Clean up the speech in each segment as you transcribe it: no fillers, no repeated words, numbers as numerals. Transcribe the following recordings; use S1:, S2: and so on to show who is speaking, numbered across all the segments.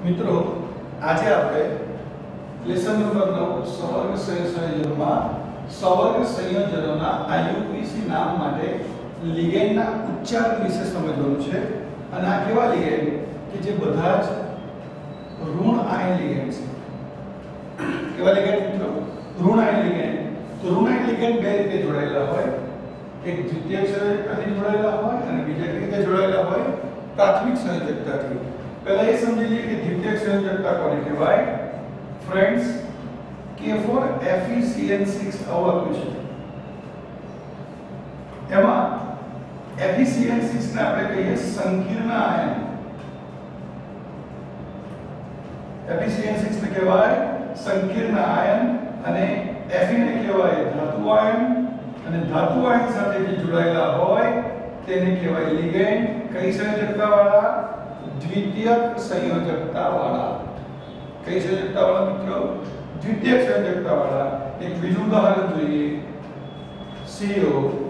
S1: મિત્રો આજે આપણે લેસન નંબર 9 સવર્ગ સંયોજનમાં સવર્ગ સંયોજનોના આયુપીસી નામ માટે લિગેન્ડના ઉચ્ચારણ વિશે સમજવાનું છે અને આ કેવા લિગેન્ડ કે જે બધા જ ઋણ આયન લિગેન્ડ છે. કેવા લિગેન્ડ મિત્રો? ઋણ આયન લિગેન્ડ. તો ઋણ આયન લિગેન્ડ બે રીતે જોડાયેલા હોય, એક દ્વિતીયક સંયોજકતાથી જોડાયેલા હોય અને બીજા રીતે જોડાયેલા હોય પ્રાથમિક સંયોજકતાથી. पहले ये समझ लीजिए कि द्वितीयक संयोजकता कोने कहेवाय? फ्रेंड्स K4 FeCN6 આવું આપ્યું છે. એમાં FeCN6 ને આપણે કહીએ સંકીર્ણ આયન. FeCN6 ને કહેવાય સંકીર્ણ આયન અને Fe ને કહેવાય ધાતુ આયન અને ધાતુ આયન સાથે જે જોડાયેલા હોય તેને કહેવાય લિગેન્ડ. કઈ સંયોજકતા વાળા? द्वितीयक संयोजकता वाला. कई संयोजकता वाला मित्रों? द्वितीयक संयोजकता वाला. एक બીજું ઉદાહરણ જોઈએ. CO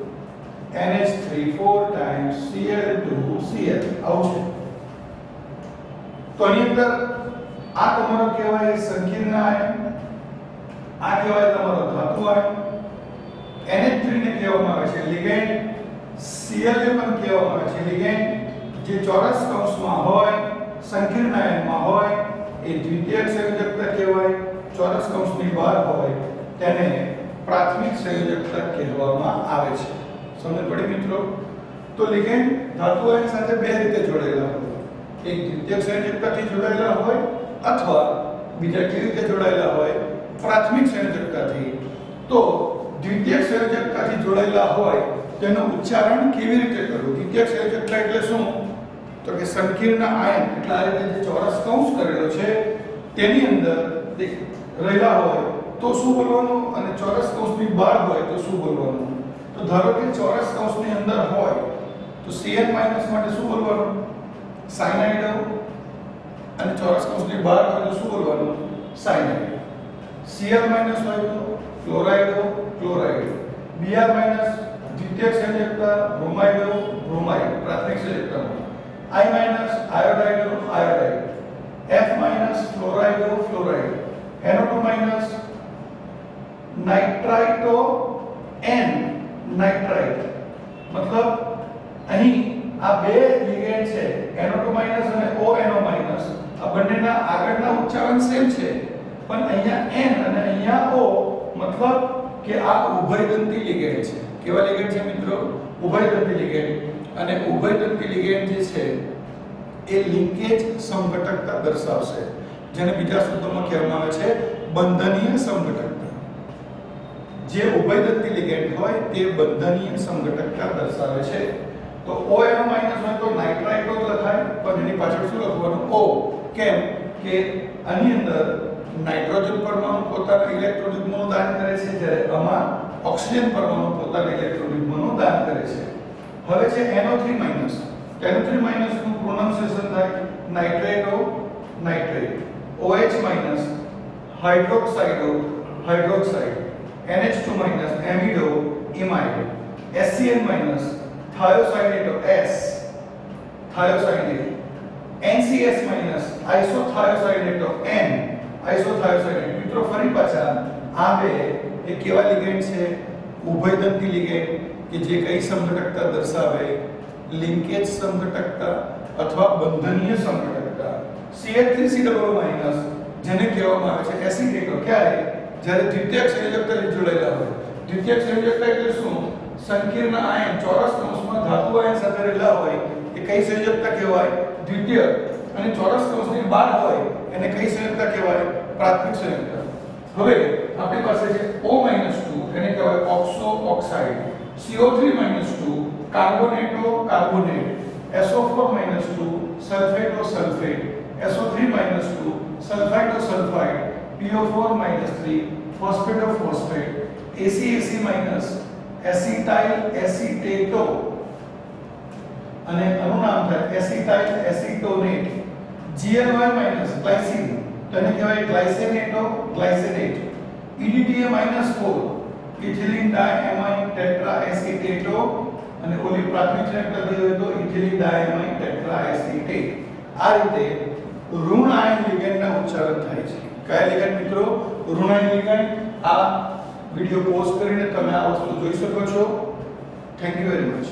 S1: NH3 4 times Cl2Cl આવું છે. તો આની અંદર આ તમારો કહેવાય સંકીર્ણ આયન, આ કહેવાય તમારો ધાતુ આયન. NH3 ને કહેવામાં આવે છે લિગેન્ડ, Cl ને પણ કહેવામાં આવે છે લિગેન્ડ. જે ચોરસ કૌંસમાં હોય, સંકીર્ણ આયનમાં હોય એ દ્વિતીયક સંયોજકતા કહેવાય. ચોરસ કૌંસની બહાર હોય તેને પ્રાથમિક સંયોજકતા કહેવામાં આવે છે. સમજ પડી મિત્રો? તો લિગેન્ડ ધાતુ આયન સાથે બે રીતે જોડાયેલા હોય, એક દ્વિતીયક સંયોજકતાથી જોડાયેલા હોય અથવા બીજા કેવી રીતે જોડાયેલા હોય? પ્રાથમિક સંયોજકતાથી. તો દ્વિતીયક સંયોજકતાથી જોડાયેલા હોય તેનું ઉચ્ચારણ કેવી રીતે કરવું? દ્વિતીયક સંયોજકતા એટલે શું? તો કે સંકીર્ણ આયન એટલે આ રીતે જે ચોરસ કૌંસ કરેલો છે તેની અંદર રહેલા હોય તો શું બોલવાનું અને ચોરસ કૌંસની બહાર હોય તો શું બોલવાનું? તો ધારો કે ચોરસ કૌંસની અંદર હોય તો Cn- માટે શું બોલવાનું? સાયનાઇડ. અને ચોરસ કૌંસની બહાર હોય તો શું બોલવાનું? સાયનાઇડ. Cl- હોય તો ક્લોરાઇડ, ક્લોરાઇડ. Br- દ્વિતીયક સંયોજકતા બ્રોમાઇડ, બ્રોમાઇડ પ્રાથમિક સંયોજકતામાં. I- iodide, iodide. F- fluoride, fluoride. NO2- nitrito N nitrite. મતલબ અહીં આ બે લિગેન્ડ છે NO2- અને ONO-. આ બંનેના આગળના ઉચ્ચારણ સેમ છે પણ અહીંયા N અને અહીંયા O મતલબ કે આ ઉભયદંતી લિગેન્ડ છે. કેવા લિગેન્ડ છે મિત્રો? ઉભયદંતી લિગેન્ડ. અને ઉભયદંતી લિગેન્ડ જે છે એ લિંકેજ સમઘટકતા દર્શાવશે, જેને બીજા શબ્દોમાં કહેવામાં આવે છે બંધનીય સમઘટકતા. જે ઉભયદંતી લિગેન્ડ હોય તે બંધનીય સમઘટકતા દર્શાવે છે. તો ONO- હોય તો નાઇટ્રાઇટો લખાય પણ એની પાછળ શું લખવાનું? O. કેમ કે આની અંદર નાઇટ્રોજન પરમાણુ પોતાના ઇલેક્ટ્રોન યુગ્મનું દાન કરે છે જ્યારે આમાં ઓક્સિજન પરમાણુ પોતાના ઇલેક્ટ્રોન યુગ્મનું દાન કરે છે. હવે છે NO3-. NO3- નું પ્રોનાઉન્સિએશન થાય nitrato, nitrate. OH- hydroxido, hydroxide. NH2- amido, imide. SCN- thiocyanato, S thiocyanate. NCS- isothiocyanato, N isothiocyanate. મિત્રો ફરી પાછા આ બે એ કેવા લિગેન્ડ છે? ઉભયદંતી લિગેન્ડ કે જે કઈ સમઘટકતા દર્શાવે? લિંકેજ સમઘટકતા અથવા બંધનીય સમઘટકતા. Cl3C+- જેને કહેવામાં આવે છે એસિટેટો. ક્યારે? જ્યારે દ્વિતીયક સંયોજકતાથી જોડાયેલા હોય. દ્વિતીયક સંયોજકતા એટલે શું? સંકીર્ણ આયન ચોરસ કૌંસમાં ધાતુ આયન સાથે રહેલા હોય એ કઈ સંયોજકતા કહેવાય? દ્વિતીયક. અને ચોરસ કૌંસની બહાર હોય એને કઈ સંયોજકતા કહેવાય? પ્રાથમિક સંયોજકતા. હવે આપણી પાસે છે O-2 એને કહેવાય oxo oxide. CO3-2 carbonato, carbonate. SO4-2 sulphato, sulphate. SO3-2 sulphito, sulphide. PO4-3 phosphato, phosphate. AC-AC- acetyl, acetato. અને આનું નામ થાય એસિટાઇલ એસિટોનેટ. GLY- ગ્લાયસિન તેને કહેવાય ગ્લાયસેનેટો, ગ્લાયસેનેટ. EDTA-4 ઇથિલિન ડાયએમાઇન ટેટ્રાએસિટેટો અને ઓલી પ્રાથમિક સંયોજકતા હોય તો ઇથિલિન ડાયએમાઇન ટેટ્રાએસિટેટ. આ રીતે ઋણ આયન લિગેન્ડના ઉચ્ચારણ થાય છે. કયા લિગેન્ડ મિત્રો? ઋણ આયન લિગેન્ડ. આ વિડિયો પોઝ કરીને તમે આ વસ્તુ જોઈ શકો છો. Thank you very much.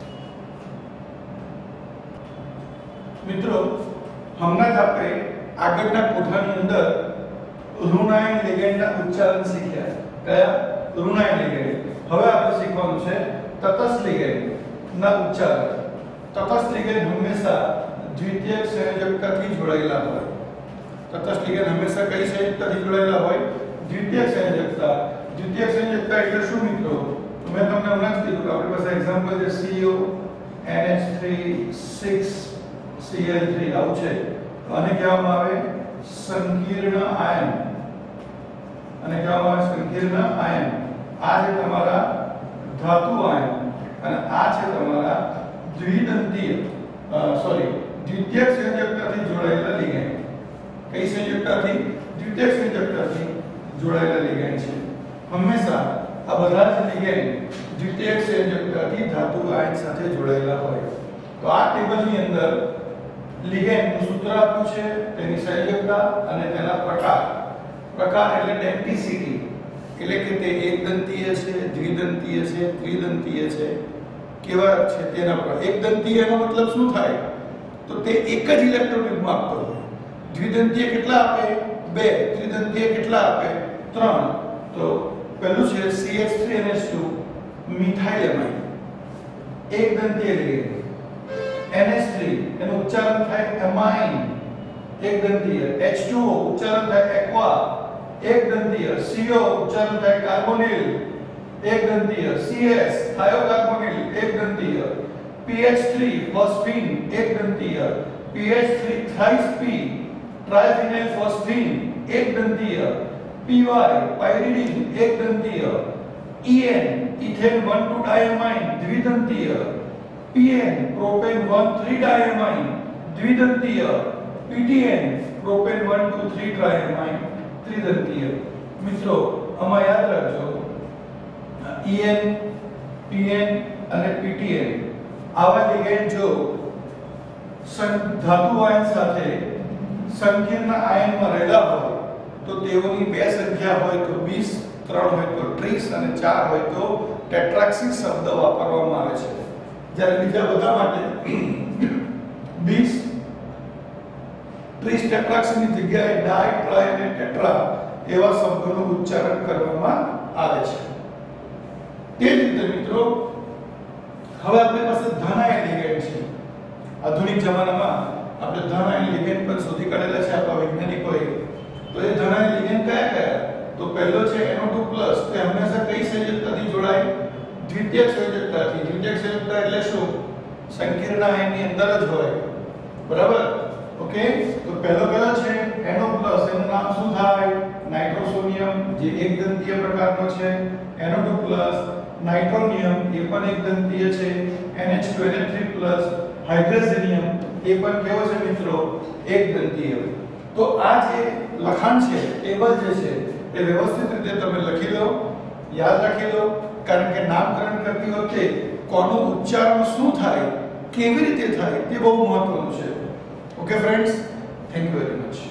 S1: મિત્રો હમણાં જ આપણે આગળના કોઠાની અંદર ઋણ આયન લિગેન્ડના ઉચ્ચારણ શીખ્યા. કયા? ઋણ આયન લિગેન્ડ. હવે આપણે શીખવાનું છે તટસ્થ લિગેન્ડના ઉચ્ચારણ. તટસ્થ લિગેન્ડ હંમેશા દ્વિતીયક સંયોજકતાથી જોડાયેલા હોય. તટસ્થ લિગેન્ડ હંમેશા કઈ સંયોજકતાથી જોડાયેલા હોય? દ્વિતીયક સંયોજકતા. દ્વિતીયક સંયોજકતા એટલે શું મિત્રો? મેં તમને હમણાં જ કીધું કે આપણી પાસે એક્ઝામ્પલ છે CO NH3 6Cl3 આવું છે. આને કહેવામાં આવે સંકીર્ણ આયન. અને કહેવામાં આવે સંકીર્ણ આયન. આ છે તમારા ધાતુ આયન અને આ છે તમારા દ્વિદંતીય દ્વિતીયક સંયોજકતાથી જોડાયેલા લિગેન્ડ. કઈ સંયોજકતાથી? દ્વિતીયક સંયોજકતાથી જોડાયેલા લિગેન્ડ છે. હંમેશા આ બધા જ લિગેન્ડ દ્વિતીયક સંયોજકતાથી ધાતુ આયન સાથે જોડાયેલા હોય. તો આ ટેબલની અંદર લિગેન્ડનું સૂત્ર આપ્યું છે, તેની સંયોજકતા અને તેના પ્રકાર. પ્રકાર એટલે ડેન્ટિસિટી, એટલે કે તે એકદંતીય છે, દ્વિદંતીય છે, ત્રિદંતીય છે, કેવા છે તેના પર. એકદંતીયનો મતલબ શું થાય? તો તે એક જ ઇલેક્ટ્રોન યુગ્મ આપતો હોય. દ્વિદંતીય કેટલા આપે? 2. ત્રિદંતીય કેટલા આપે? 3. તો પહેલું છે CH3NH2 મિથાઇલેમાઇન. એકદંતીય લિગેન્ડ. NH3 એનું ઉચ્ચારણ થાય એમાઇન, એકદંતીય. H2O ઉચ્ચારણ થાય એક્વા, એકદંતીય. CO ઉચ્ચારણ થાય કાર્બોનિલ, એકદંતીય. CS થાયોકાર્બોનિલ, એકદંતીય. PH3 ફોસ્ફીન, એકદંતીય. PH3 thrice P triphenyl phosphine, એકદંતીય. PY પાયરિડીન, એકદંતીય. EN ઇથેન 1,2 ડાયમાઇન, દ્વિદંતીય. PN પ્રોપેન 1,3 ડાયમાઇન, દ્વિદંતીય. PTN પ્રોપેન 1,2,3 ડાયમાઇન, ત્રિદંતીય. મિત્રો આમાં યાદ રાખજો EN, PN અને PTN આવા લિગેન્ડ જો ધાતુ આયન સાથે સંકીર્ણ આયનમાં રહેલા હોય તો તેઓની બે સંખ્યા હોય તો 20, 3 હોય તો 30 અને 4 હોય તો ટેટ્રાક્સિલ શબ્દ વાપરવામાં આવે છે. જ્યારે બીજા બધા માટે 20, 30 ટેટ્રાક્સિલની જગ્યાએ ડાય, ટ્રાય અને ટેટ્રા એવા શબ્દોનું ઉચ્ચારણ કરવામાં આવે છે. તે જ રીતે મિત્રો હવે આપણી પાસે ધન આયન લિગેન્ડ છે. આધુનિક જમાનામાં આપણે ધન આયન લિગેન્ડ પણ શોધી કાઢેલા છે આપણા વૈજ્ઞાનિકોએ. તો એ ધન આયન લિગેન્ડ કયા? તો પહેલો છે NO2+. તે હંમેશા કઈ સંયોજકતાથી જોડાય? દ્વિતીયક સંયોજકતાથી. દ્વિતીયક સંયોજકતા એટલે શું? સંકીર્ણ આયનની અંદર જ હોય. બરાબર? ઓકે. તો પહેલો કયો છે? NO+. એનું નામ શું થાય? નાઇટ્રોસોનિયમ, જે એકદંતીય પ્રકારનો છે. NO2+. નાઇટ્રોનિયમ એ પણ એકદંતીય છે. NH2 NH3+. હાઇડ્રોજેનિયમ એ પણ કેવો છે મિત્રો? એકદંતીય. તો આ જે લખાણ છે, ટેબલ જે છે એ વ્યવસ્થિત રીતે તમે લખી લો, યાદ રાખી લો. કારણ કે નામકરણ કરતી વખતે કોનું ઉચ્ચારણ શું થાય, કેવી રીતે થાય તે બહુ મહત્વનું છે. Okay friends, thank you very much.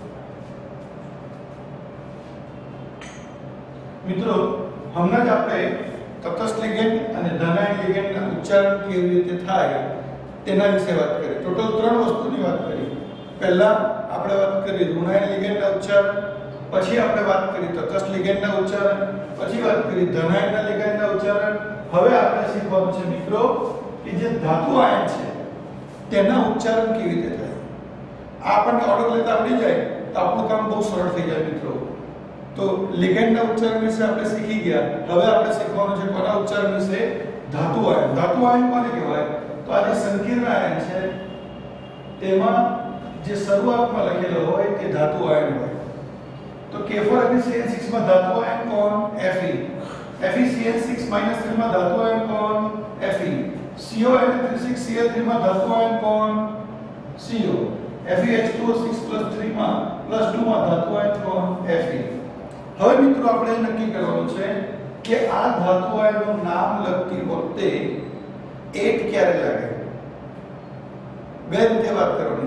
S1: મિત્રો હમણાં જ આપણે તટસ્થ લિગેન્ડ અને ધન આયન લિગેન્ડના ઉચ્ચારણ કેવી રીતે થાય તેના વિશે વાત કરી. ટોટલ 3 વસ્તુની વાત કરી. પહેલા આપણે વાત કરી ઋણ આયન લિગેન્ડના ઉચ્ચારણ, પછી આપણે વાત કરી તટસ્થ લિગેન્ડના ઉચ્ચારણ, પછી વાત કરી ધન આયનના લિગેન્ડના ઉચ્ચારણ. હવે આપણે શીખવાનું છે મિત્રો કે જે ધાતુ આયન છે તેના ઉચ્ચારણ કેવી રીતે થાય. આ આપણને ઓર્ડર લેતા આવડી જાય તો આપણું કામ બહુ સરળ થઈ જાય મિત્રો. તો લિગેન્ડના ઉચ્ચારણ વિશે આપણે શીખી ગયા. હવે આપણે શીખવાનું છે કોના ઉચ્ચારણ વિશે? ધાતુ આયન. ધાતુ આયન કોને કહેવાય? તો આ જે સંકીર્ણ આયન છે તેમાં જે શરૂઆતમાં લખેલો હોય તે ધાતુ આયન હોય. તો K4CN6 માં ધાતુ આયન કોણ? Fe. FeCN6 - 3 માં ધાતુ આયન કોણ? Fe. CONH3CL3 માં ધાતુ આયન કોણ? CO. FeH2O6+3 માં +2 માં ધાતુ આયન કોણ? Fe. હવે મિત્રો આપણે નક્કી કરવાનું છે કે આ ધાતુ આયનનું નામ લખતી વખતે 8 ક્યારે લાગે? બે રીતે વાત કરવાની છે.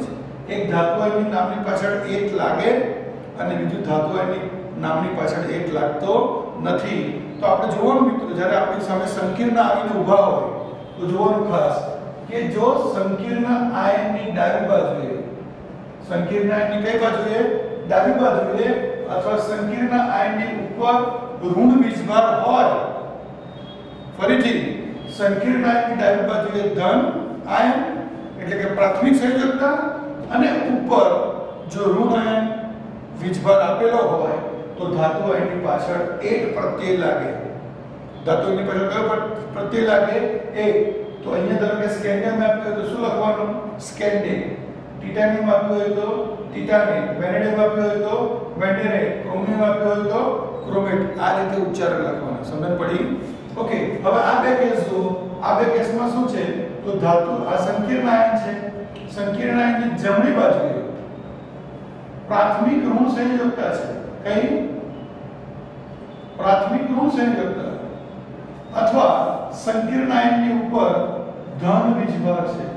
S1: એક ધાતુ આયનની નામની પાછળ 1 લાગે અને બીજું ધાતુ આયનની નામની પાછળ 1 લાગતો નથી. તો આપણે જોવાનું મિત્રો, જ્યારે આપણી સામે સંકીર્ણ આવીને ઊભા હોય તો જોવાનું ખાસ કે જો સંકીર્ણ આયનની ડાબી બાજુએ, સંકીર્ણ આયનની કઈ બાજુએ? ડાબી બાજુએ, અથવા સંકીર્ણ આયનની ઉપર ઋણ વીજભાર હોય, ફરીથી સંકીર્ણ આયનની ડાબી બાજુએ ધન આયન એટલે કે પ્રાથમિક સંયોજકતા અને ઉપર જો ઋણ આયન વીજભાર આપેલો હોય તો ધાતુ આયનની પાછળ 1 પ્રત્યય લાગે. ધાતુ આયનની પાછળ કયો પ્રત્યય લાગે? 1. તો અહીંયા ધારો કે સ્કેન્ડિયમ આપ્યું હોય તો શું લખવાનું? સ્કેન્ડિયમ. ટિટાનિયમ આપ્યું હોય તો ટિટાનિયમ, વેનેડિયમ આપ્યું હોય તો વેનેડિયમ, ક્રોમિયમ આપ્યું હોય તો ક્રોમેટ. આ રીતે ઉચ્ચારણ લખવાનું. સમજણ પડી? ઓકે. હવે આ બે કેસ જો, આ બે કેસમાં શું છે? તો ધાતુ આ સંકીર્ણ આયન છે. સંકીર્ણ આયનની જમણી બાજુએ પ્રાથમિક ઋણ સંયોજકતા છે. કઈ? પ્રાથમિક ઋણ સંયોજકતા. અથવા સંકીર્ણ આયનની ઉપર ધન વીજભાર છે.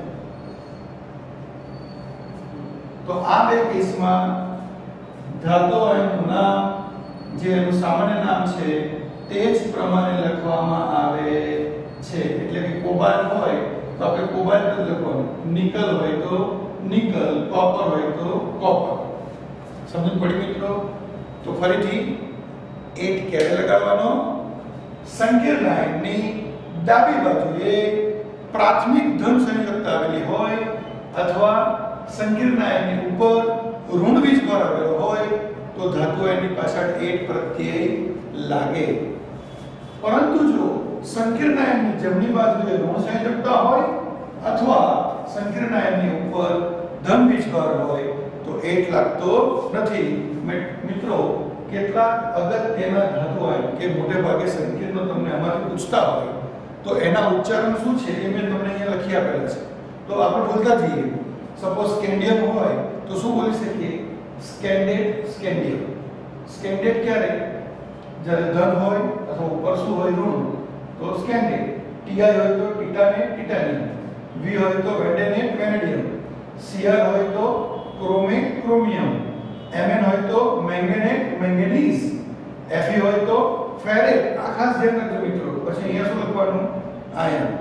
S1: તો આ બે કેસમાં ધાતુ આયનનું નામ, જે એનું સામાન્ય નામ છે, તે જ પ્રમાણે લખવામાં આવે છે. એટલે કે કોબાલ્ટ હોય તો આપણે કોબાલ્ટ જ લખવાનું, નિકલ હોય તો નિકલ, કોપર હોય તો કોપર. સમજ પડી મિત્રો? તો ફરીથી 8 ક્યારે લગાવવાનો? સંકીર્ણ આયનની ડાબી બાજુએ પ્રાથમિક ધન સંયોજકતા આવેલી હોય અથવા સંકીર્ણ આયનની ઉપર ઋણ વીજભાર આવેલો હોય તો ધાતુ આયનની પાછળ 1 પ્રત્યય લાગે. પરંતુ જો સંકીર્ણ આયનની જમણી બાજુએ ઋણ સંયોજકતા હોય અથવા સંકીર્ણ આયનની ઉપર ધન વીજભાર હોય તો 1 લાગતો નથી. મિત્રો, કેટલાક અગત્યના ધાતુ આયન કે મોટે ભાગે સંકીર્ણ તમને આમાંથી પૂછતા હોય તો એના ઉચ્ચારણ શું છે એ મેં તમને અહીંયા લખી આપેલા છે. તો આપણે બોલતા જઈએ. સપોઝ સ્કેન્ડિયમ હોય તો શું બોલી શકીએ? સ્કેન્ડેડ, સ્કેન્ડિયમ. સ્કેન્ડેડ ક્યારે? જ્યારે ધન હોય અથવા ઉપર શું હોય? ઋણ, તો સ્કેન્ડેડ. ટીઆઈ હોય તો ટિટાનેટ, ટિટાનિયમ. વી હોય તો વેનેડિયમ, વેનેડિયમ. સીઆર હોય તો ક્રોમિક, ક્રોમિયમ. Mn હોય તો મેંગેનેટ, મેંગેનીઝ. Fe હોય તો ફેરેટ. આ ખાસ ધ્યાન રાખજો મિત્રો. પછી અહીંયા શું લખવાનું? આયન.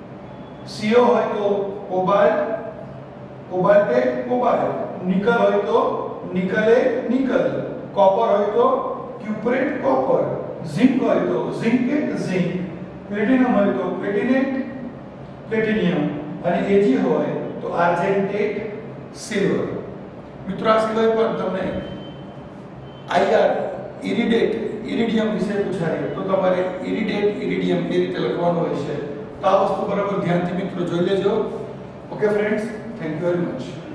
S1: Co હોય તો કોબાલ્ટ, કોબાલ્ટેટ, કોબાલ્ટ. નિકલ હોય તો નિકલેટ, નિકલ. કોપર હોય તો ક્યુપ્રેટ, કોપર. ઝિંક હોય તો ઝિંકેટ, ઝિંક. પ્લેટિનમ હોય તો પ્લેટિનેટ, પ્લેટિનિયમ. અને Ag હોય તો આર્જેન્ટેટ, સિલ્વર. મિત્રો, આ સિવાય પણ તમને આઈઆર ઇરિડિયમ વિશે પૂછાય તો તમારે ઇરિડિયમ એ રીતે લખવાનું હોય છે. તો આ વસ્તુ બરાબર ધ્યાનથી મિત્રો જોઈ લેજો. Okay friends, thank you very much.